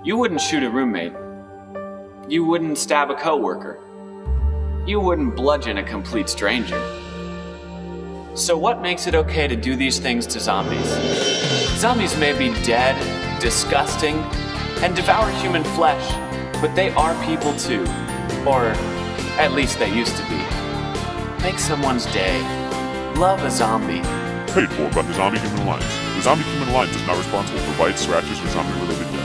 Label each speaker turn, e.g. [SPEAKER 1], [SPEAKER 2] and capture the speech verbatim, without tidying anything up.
[SPEAKER 1] You wouldn't shoot a roommate. You wouldn't stab a coworker. You wouldn't bludgeon a complete stranger. So what makes it okay to do these things to zombies? Zombies may be dead, disgusting, and devour human flesh, but they are people too. Or at least they used to be. Make someone's day. Love a zombie.
[SPEAKER 2] Paid for by the Zombie Human Alliance. The Zombie Human Alliance is not responsible for bites, scratches, or zombie-related deaths.